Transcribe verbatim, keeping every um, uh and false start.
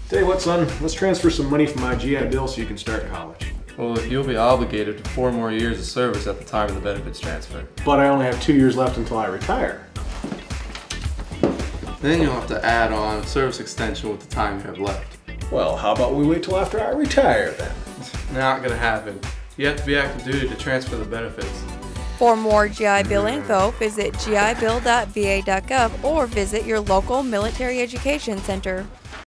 Tell you what, son, let's transfer some money from my G I Bill so you can start college. Well, you'll be obligated to four more years of service at the time of the benefits transfer. But I only have two years left until I retire. Then you'll have to add on a service extension with the time you have left. Well, how about we wait till after I retire then? Not gonna happen. You have to be active duty to transfer the benefits. For more G I Bill info, visit G I bill dot V A dot gov or visit your local military education center.